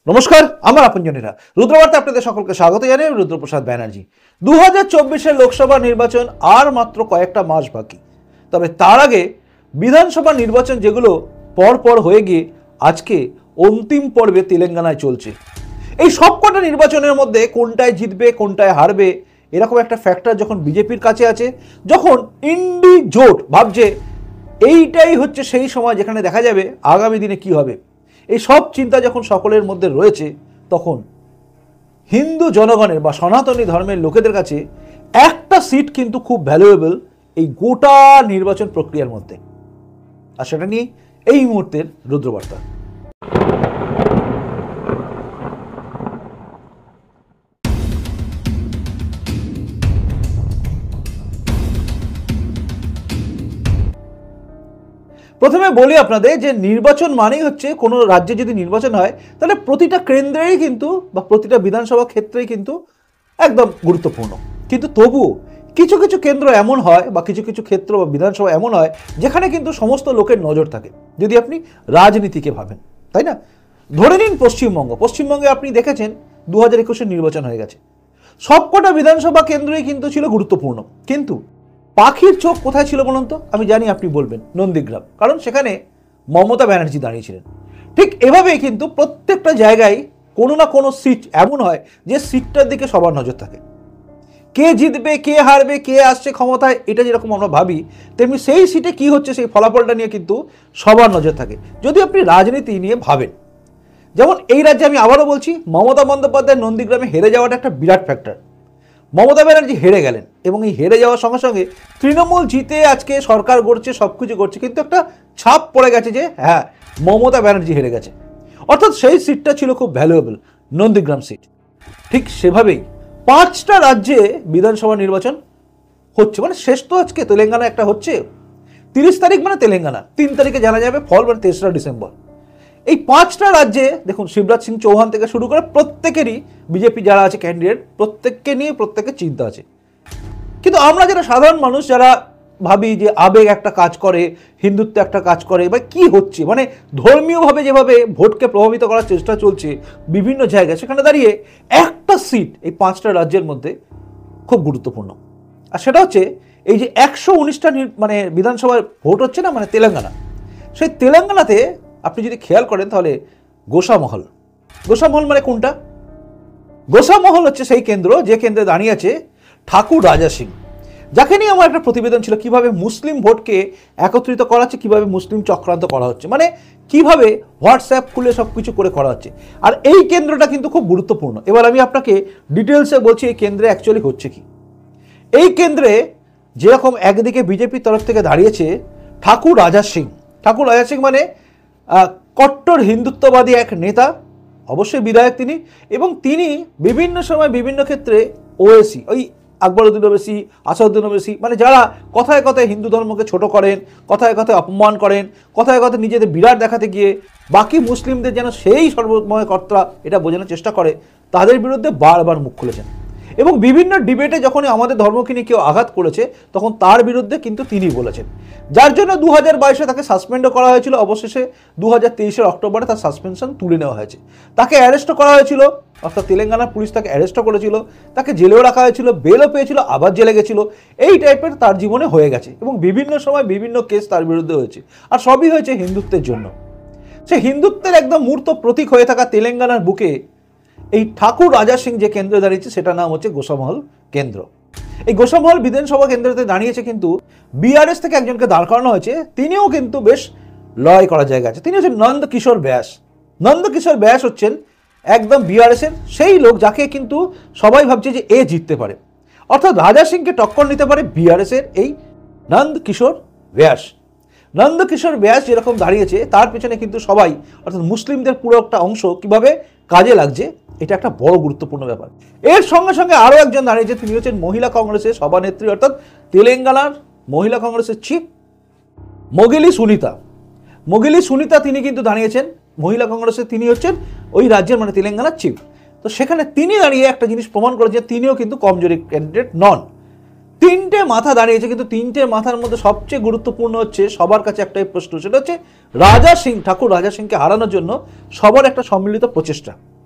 নমস্কার, আমার আপনজনেরা রুদ্রবার্তা আপনাদের সকলকে স্বাগত জানাই। রুদ্রপ্রসাদ ব্যানার্জি। 2024 লোকসভা নির্বাচন আর মাত্র কয়েকটা মাস বাকি। তবে তার আগে বিধানসভা নির্বাচন যেগুলো পর হয়ে গিয়ে আজকে অন্তিম পর্বে তেলেঙ্গানায় চলছে। এই সবকটা নির্বাচনের মধ্যে কোনটায় জিতবে কোনটায় হারবে এরকম একটা ফ্যাক্টর যখন বিজেপির কাছে আছে, যখন ইন্ডি জোট ভাবছে এইটাই হচ্ছে সেই সময় যেখানে দেখা যাবে আগামী দিনে কি হবে, এই সব চিন্তা যখন সকলের মধ্যে রয়েছে, তখন হিন্দু জনগণের বা সনাতনী ধর্মের লোকেদের কাছে একটা সিট কিন্তু খুব ভ্যালুয়েবল এই গোটা নির্বাচন প্রক্রিয়ার মধ্যে। আর সেটা নিয়ে এই মুহূর্তের রুদ্রবার্তা। প্রথমে বলি আপনাদের যে নির্বাচন মানেই হচ্ছে কোনো রাজ্যে যদি নির্বাচন হয় তাহলে প্রতিটা কেন্দ্রেই কিন্তু বা প্রতিটা বিধানসভা ক্ষেত্রেই কিন্তু একদম গুরুত্বপূর্ণ। কিন্তু তবুও কিছু কিছু কেন্দ্র এমন হয় বা কিছু কিছু ক্ষেত্র বা বিধানসভা এমন হয় যেখানে কিন্তু সমস্ত লোকের নজর থাকে, যদি আপনি রাজনীতিকে ভাবেন, তাই না? ধরে নিন পশ্চিমবঙ্গে আপনি দেখেছেন 2021 নির্বাচন হয়ে গেছে, সবকটা বিধানসভা কেন্দ্রই কিন্তু ছিল গুরুত্বপূর্ণ। কিন্তু পাখির চোখ কোথায় ছিল বলুন তো? আমি জানি আপনি বলবেন নন্দীগ্রাম, কারণ সেখানে মমতা ব্যানার্জি দাঁড়িয়েছিলেন। ঠিক এভাবেই কিন্তু প্রত্যেকটা জায়গায় কোনো না কোনো সিট এমন হয় যে সিটটার দিকে সবার নজর থাকে। কে জিতবে কে হারবে কে আসছে ক্ষমতায় এটা যেরকম আমরা ভাবি, তেমনি সেই সিটে কি হচ্ছে সেই ফলাফলটা নিয়ে কিন্তু সবার নজর থাকে যদি আপনি রাজনীতি নিয়ে ভাবেন। যেমন এই রাজ্যে আমি আবারও বলছি, মমতা বন্দ্যোপাধ্যায় নন্দীগ্রামে হেরে যাওয়াটা একটা বিরাট ফ্যাক্টর। মমতা ব্যানার্জি হেরে গেলেন এবং এই হেরে যাওয়ার সঙ্গে সঙ্গে তৃণমূল জিতে আজকে সরকার গড়ছে, সব কিছু করছে, কিন্তু একটা ছাপ পড়ে গেছে যে হ্যাঁ মমতা ব্যানার্জি হেরে গেছে। অর্থাৎ সেই সিটটা ছিল খুব ভ্যালুয়েবল, নন্দীগ্রাম সিট। ঠিক সেভাবেই 5টা রাজ্যে বিধানসভা নির্বাচন হচ্ছে, মানে শেষ তো আজকে তেলেঙ্গানা একটা হচ্ছে, 30 তারিখ মানে তেলেঙ্গানা, 3 তারিখে জানা যাবে ফল, মানে 3রা ডিসেম্বর। এই 5টা রাজ্যে দেখুন শিবরাজ সিং চৌহান থেকে শুরু করে প্রত্যেকেরই বিজেপি যারা আছে ক্যান্ডিডেট, প্রত্যেককে নিয়ে প্রত্যেকের চিন্তা আছে। কিন্তু আমরা যারা সাধারণ মানুষ যারা ভাবি যে আবেগ একটা কাজ করে, হিন্দুত্ব একটা কাজ করে, বা কি হচ্ছে, মানে ধর্মীয়ভাবে যেভাবে ভোটকে প্রভাবিত করার চেষ্টা চলছে বিভিন্ন জায়গায়, সেখানে দাঁড়িয়ে একটা সিট এই 5টা রাজ্যের মধ্যে খুব গুরুত্বপূর্ণ। আর সেটা হচ্ছে এই যে 119টা মানে বিধানসভার ভোট হচ্ছে না, মানে তেলেঙ্গানা। সেই তেলেঙ্গানাতে আপনি যদি খেয়াল করেন তাহলে গোসামহল মানে কোনটা? গোসামহল হচ্ছে সেই কেন্দ্র যে কেন্দ্রে দাঁড়িয়ে আছে ঠাকুর রাজা সিং, যাকে নিয়ে আমার একটা প্রতিবেদন ছিল কিভাবে মুসলিম ভোটকে একত্রিত করা হচ্ছে, কিভাবে মুসলিম চক্রান্ত করা হচ্ছে, মানে কিভাবে হোয়াটসঅ্যাপ খুলে সব কিছু করে করা হচ্ছে। আর এই কেন্দ্রটা কিন্তু খুব গুরুত্বপূর্ণ। এবার আমি আপনাকে ডিটেলসে বলছি এই কেন্দ্রে অ্যাকচুয়ালি হচ্ছে কি। এই কেন্দ্রে যেরকম একদিকে বিজেপির তরফ থেকে দাঁড়িয়েছে ঠাকুর রাজা সিং মানে কট্টর হিন্দুত্ববাদী এক নেতা, অবশ্যই বিধায়ক তিনি, এবং তিনি বিভিন্ন সময় বিভিন্ন ক্ষেত্রে ওএসি, ওই আকবরউদ্দিন ওবেসি, আসাদুদ্দিন ওবেসি, মানে যারা কথায় কথায় হিন্দু ধর্মকে ছোট করেন, কথায় কথায় অপমান করেন, কথায় কথায় নিজেদের বিরাট দেখাতে গিয়ে বাকি মুসলিমদের যেন সেই সর্বময় কর্তা এটা বোঝানোর চেষ্টা করে, তাদের বিরুদ্ধে বারবার মুখ খুলেছেন। এবং বিভিন্ন ডিবেটে যখনই আমাদের ধর্মকে নিয়ে কেউ আঘাত করেছে তখন তার বিরুদ্ধে কিন্তু তিনি বলেছেন, যার জন্য 2022-এ তাকে সাসপেন্ডও করা হয়েছিল। অবশেষে 2023-এর অক্টোবরে তার সাসপেনশন তুলে নেওয়া হয়েছে। তাকে অ্যারেস্টও করা হয়েছিল, অর্থাৎ তেলেঙ্গানা পুলিশ তাকে অ্যারেস্টও করেছিল, তাকে জেলেও রাখা হয়েছিল, বেলও পেয়েছিল, আবার জেলে গেছিল। এই টাইপের তার জীবনে হয়ে গেছে এবং বিভিন্ন সময় বিভিন্ন কেস তার বিরুদ্ধে হয়েছে, আর সবই হয়েছে হিন্দুত্বের জন্য। সে হিন্দুত্বের একদম মূর্ত প্রতীক হয়ে থাকা তেলেঙ্গানার বুকে এই ঠাকুর রাজা সিং যে কেন্দ্রে দাঁড়িয়েছে সেটার নাম হচ্ছে গোসামহল কেন্দ্র। এই গোসামহল বিধানসভা কেন্দ্রতে দাঁড়িয়েছে কিন্তু বিআরএস থেকে একজনকে দাঁড় করানো হয়েছে, তিনিও কিন্তু বেশ লড়াই করার জায়গা আছে। তিনি হচ্ছেন নন্দকিশোর ব্যাস হচ্ছেন একদম বিআরএস এর সেই লোক যাকে কিন্তু সবাই ভাবছে যে এ জিততে পারে, অর্থাৎ রাজা সিংকে টক্কর নিতে পারে বিআরএস এর এই নন্দকিশোর ব্যাস যেরকম দাঁড়িয়েছে তার পেছনে কিন্তু সবাই, অর্থাৎ মুসলিমদের পুরো একটা অংশ কিভাবে কাজে লাগছে এটা একটা বড় গুরুত্বপূর্ণ ব্যাপার। এর সঙ্গে সঙ্গে আরও একজন দাঁড়িয়েছে, তিনি হচ্ছেন মহিলা কংগ্রেসের সভানেত্রী, অর্থাৎ তেলেঙ্গানার মহিলা কংগ্রেসের চিফ মোগিলি সুনিতা তিনি কিন্তু দাঁড়িয়েছেন মহিলা কংগ্রেসের, তিনি হচ্ছেন ওই রাজ্যের মানে তেলেঙ্গানার চিফ। তো সেখানে তিনি দাঁড়িয়ে একটা জিনিস প্রমাণ করেছেন তিনিও কিন্তু কমজোরি ক্যান্ডিডেট নন। 3টে মাথা দাঁড়িয়েছে, কিন্তু 3টে মাথার মধ্যে সবচেয়ে গুরুত্বপূর্ণ হচ্ছে সবার কাছে একটাই প্রশ্ন, সেটা হচ্ছে ঠাকুর রাজা সিংকে হারানোর জন্য সবার একটা সম্মিলিত প্রচেষ্টা।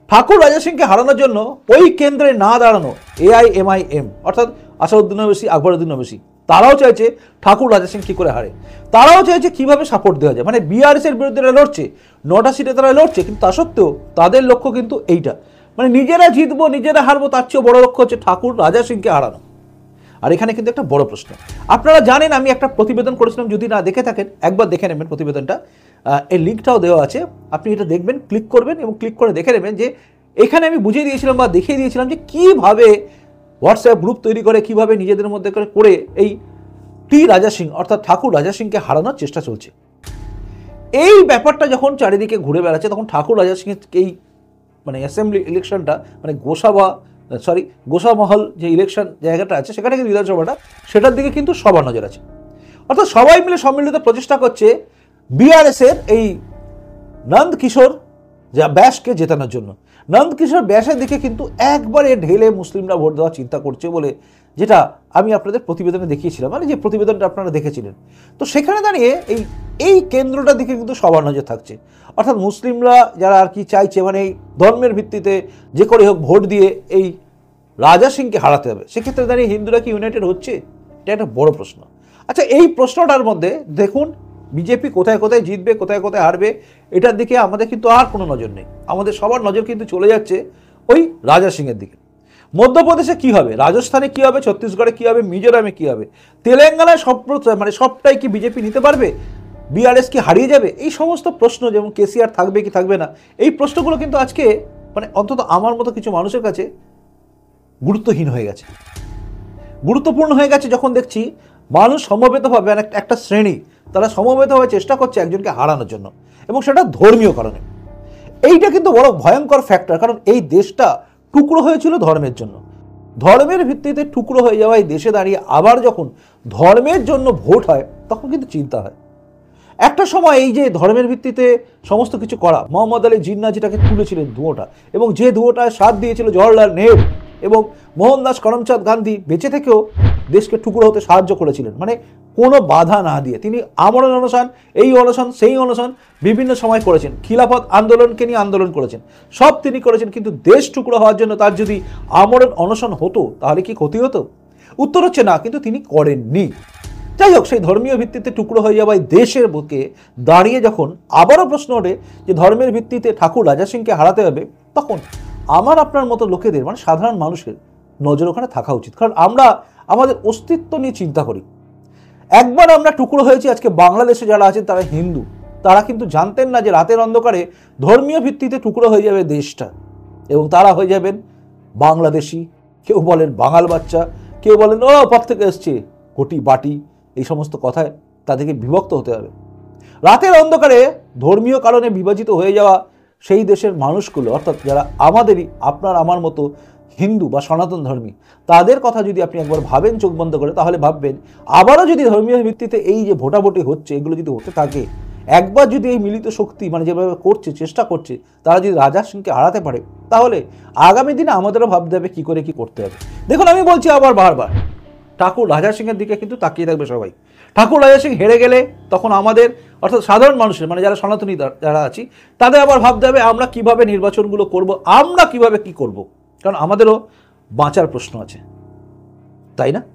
ঠাকুর রাজা সিংকে হারানোর জন্য ওই কেন্দ্রে না দাঁড়ানো AIMIM অর্থাৎ আসাদুদ্দিন ওয়াইসি, আকবরউদ্দিন ওয়াইসি, তারাও চাইছে ঠাকুর রাজা সিং কী করে হারে। তারাও চাইছে কীভাবে সাপোর্ট দেওয়া যায়। মানে BRS-এর বিরুদ্ধে তারা লড়ছে, 9টা সিটে তারা লড়ছে, কিন্তু তা সত্ত্বেও তাদের লক্ষ্য কিন্তু এইটা, মানে নিজেরা জিতবো নিজেরা হারবো, তার চেয়েও বড় লক্ষ্য হচ্ছে ঠাকুর রাজা সিংকে হারানো। আর এখানে কিন্তু একটা বড় প্রশ্ন, আপনারা জানেন আমি একটা প্রতিবেদন করেছিলাম, যদি না দেখে থাকেন একবার দেখে নেবেন প্রতিবেদনটা, এর লিঙ্কটাও দেওয়া আছে, আপনি এটা দেখবেন, ক্লিক করবেন এবং ক্লিক করে দেখে নেবেন যে এখানে আমি বুঝিয়ে দিয়েছিলাম বা দেখিয়ে দিয়েছিলাম যে কীভাবে হোয়াটসঅ্যাপ গ্রুপ তৈরি করে, কীভাবে নিজেদের মধ্যে করে এই রাজা সিং অর্থাৎ ঠাকুর রাজা সিংকে হারানোর চেষ্টা চলছে। এই ব্যাপারটা যখন চারিদিকে ঘুরে বেড়াচ্ছে, তখন ঠাকুর রাজা সিংয়ের এই মানে অ্যাসেম্বলি ইলেকশনটা, মানে গোসামহল যে ইলেকশন জায়গাটা আছে সেখানে কিন্তু বিধানসভাটা, সেটার দিকে কিন্তু সবার নজর আছে। অর্থাৎ সবাই মিলে সম্মিলিত প্রচেষ্টা করছে BRS-এর এই নন্দকিশোর ব্যাসকে জেতানোর জন্য। নন্দকিশোর ব্যাসের দিকে কিন্তু একবারে ঢেলে মুসলিমরা ভোট দেওয়ার চিন্তা করছে বলে, যেটা আমি আপনাদের প্রতিবেদনে দেখিয়েছিলাম, মানে যে প্রতিবেদনটা আপনারা দেখেছিলেন। তো সেখানে দাঁড়িয়ে এই কেন্দ্রটার দিকে কিন্তু সবার নজর থাকছে। অর্থাৎ মুসলিমরা যারা আর কি চাইছে, মানে এই ধর্মের ভিত্তিতে যে করে হোক ভোট দিয়ে এই রাজা সিংকে হারাতে হবে, সেক্ষেত্রে দাঁড়িয়ে হিন্দুরা কি ইউনাইটেড হচ্ছে? এটা একটা বড় প্রশ্ন। আচ্ছা, এই প্রশ্নটার মধ্যে দেখুন বিজেপি কোথায় কোথায় জিতবে, কোথায় কোথায় হারবে, এটার দিকে আমাদের কিন্তু আর কোনো নজর নেই। আমাদের সবার নজর কিন্তু চলে যাচ্ছে ওই রাজা সিংয়ের দিকে। মধ্যপ্রদেশে কি হবে, রাজস্থানে কি হবে, ছত্তিশগড়ে কি হবে, মিজোরামে কি হবে, তেলেঙ্গানায় মানে সবটাই কি বিজেপি নিতে পারবে, BRS কি হারিয়ে যাবে? এই সমস্ত প্রশ্ন, যেমন কেসিআর থাকবে কি থাকবে না, এই প্রশ্নগুলো কিন্তু আজকে মানে অন্তত আমার মতো কিছু মানুষের কাছে গুরুত্বহীন হয়ে গেছে, গুরুত্বপূর্ণ হয়ে গেছে যখন দেখছি মানুষ সমবেতভাবে, একটা শ্রেণী তারা সমবেতভাবে চেষ্টা করছে একজনকে হারানোর জন্য, এবং সেটা ধর্মীয় কারণে। এইটা কিন্তু বড় ভয়ঙ্কর ফ্যাক্টর, কারণ এই দেশটা টুকরো হয়েছিল ধর্মের জন্য। ধর্মের ভিত্তিতে টুকরো হয়ে যাওয়া এই দেশে দাঁড়িয়ে আবার যখন ধর্মের জন্য ভোট হয়, তখন কিন্তু চিন্তা হয়। একটা সময় এই যে ধর্মের ভিত্তিতে সমস্ত কিছু করা, মোহাম্মদ আলী জিন্নাহ যেটাকে তুলেছিলেন ধুঁয়োটা, এবং যে ধুঁয়োটায় সাথ দিয়েছিল জওহরলাল নেহরু এবং মোহনদাস করমচাঁদ গান্ধী, বেঁচে থেকেও দেশকে টুকরো হতে সাহায্য করেছিলেন, মানে কোনো বাধা না দিয়ে। তিনি আমরণ অনশন, এই অনশন সেই অনশন বিভিন্ন সময় করেছেন, খিলাফত আন্দোলনকে নিয়ে আন্দোলন করেছেন, সব তিনি করেছেন। কিন্তু দেশ টুকরো হওয়ার জন্য তার যদি আমরণ অনশন হতো তাহলে কি ক্ষতি হতো? উত্তর হচ্ছে না, কিন্তু তিনি করেননি। যাই হোক, সেই ধর্মীয় ভিত্তিতে টুকরো হয়ে যাওয়া দেশের বুকে দাঁড়িয়ে যখন আবারও প্রশ্ন ওঠে যে ধর্মের ভিত্তিতে ঠাকুর রাজা সিংকে হারাতে হবে, তখন আমার আপনার মতো লোকেদের, মানে সাধারণ মানুষের নজর ওখানে থাকা উচিত। কারণ আমরা আমাদের অস্তিত্ব নিয়ে চিন্তা করি। একবার আমরা টুকরো হয়েছি, আজকে বাংলাদেশে যারা আছেন তারা হিন্দু, তারা কিন্তু জানতেন না যে রাতের অন্ধকারে ধর্মীয় ভিত্তিতে টুকরো হয়ে যাবে দেশটা, এবং তারা হয়ে যাবেন বাংলাদেশি, কেউ বলেন বাঙাল বাচ্চা, কেউ বলেন ও পথ থেকে এসছে, ঘটি বাটি, এই সমস্ত কথায় তাদেরকে বিভক্ত হতে হবে। রাতের অন্ধকারে ধর্মীয় কারণে বিভাজিত হয়ে যাওয়া সেই দেশের মানুষগুলো, অর্থাৎ যারা আমাদেরই আপনার আমার মতো হিন্দু বা সনাতন ধর্মী, তাদের কথা যদি আপনি একবার ভাবেন চোখ বন্ধ করে, তাহলে ভাববেন আবারও যদি ধর্মীয় ভিত্তিতে এই যে ভোটাভুটি হচ্ছে, এগুলো যদি হতে থাকে, একবার যদি এই মিলিত শক্তি মানে যেভাবে করছে, চেষ্টা করছে, তারা যদি রাজা সিংকে হারাতে পারে, তাহলে আগামী দিনে আমাদেরও ভাবতে হবে কী করে কী করতে হবে। দেখুন, আমি বলছি আবার বারবার, ঠাকুর রাজা সিংয়ের দিকে কিন্তু তাকিয়ে থাকবে সবাই। ঠাকুর রাজা সিং হেরে গেলে তখন আমাদের, অর্থাৎ সাধারণ মানুষের, মানে যারা সনাতনী যারা আছি, তাদের আবার ভাবতে হবে আমরা কিভাবে নির্বাচনগুলো করব, আমরা কিভাবে কি করব, কারণ আমাদেরও বাঁচার প্রশ্ন আছে, তাই না?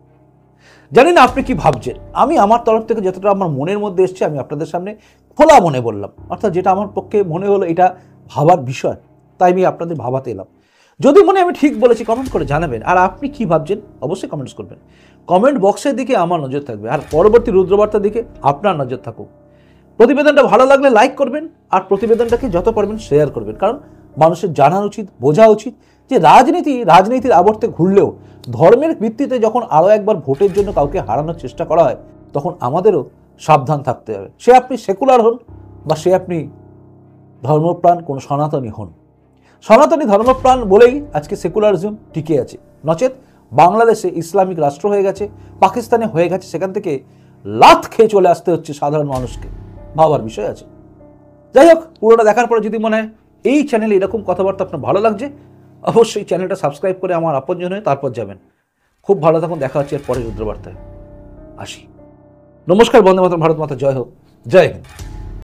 জানি না আপনি কি ভাবছেন। আমি আমার তরফ থেকে যতটা আমার মনের মধ্যে এসছে আমি আপনাদের সামনে খোলা মনে বললাম, অর্থাৎ যেটা আমার পক্ষে মনে হলো এটা ভাবার বিষয়, তাই আমি আপনাদের ভাবাতে এলাম। যদি মনে আমি ঠিক বলেছি কমেন্ট করে জানাবেন, আর আপনি কি ভাবছেন অবশ্যই কমেন্টস করবেন। কমেন্ট বক্সের দিকে আমার নজর থাকবে, আর পরবর্তী রুদ্রবার্তার দিকে আপনার নজর থাকুক। প্রতিবেদনটা ভালো লাগলে লাইক করবেন, আর প্রতিবেদনটাকে যত পারবেন শেয়ার করবেন, কারণ মানুষের জানা উচিত, বোঝা উচিত যে রাজনীতির আবর্তে ঘুরলেও ধর্মের ভিত্তিতে যখন আরও একবার ভোটের জন্য কাউকে হারানোর চেষ্টা করা হয়, তখন আমাদেরও সাবধান থাকতে হবে। সে আপনি সেকুলার হন বা সে আপনি ধর্মপ্রাণ কোনো সনাতনী হন। সনাতনী ধর্মপ্রাণ বলেই আজকে সেকুলারিজম টিকে আছে, নচেত বাংলাদেশে ইসলামিক রাষ্ট্র হয়ে গেছে, পাকিস্তানে হয়ে গেছে, সেখান থেকে লাথ খেয়ে চলে আসতে হচ্ছে সাধারণ মানুষকে। ভাবার বিষয় আছে। যাই হোক, পুরোটা দেখার পরে যদি মনে হয় এই চ্যানেলে এরকম কথাবার্তা আপনার ভালো লাগছে, অবশ্যই চ্যানেলটা সাবস্ক্রাইব করে আমার আপনজন হয়ে তারপর যাবেন। খুব ভালো থাকুন, দেখা হচ্ছে এর পরে রুদ্রবার্তায়। আসি, নমস্কার, বন্দে মাতরম, ভারত মাতা জয় হোক, জয় হিন্দ।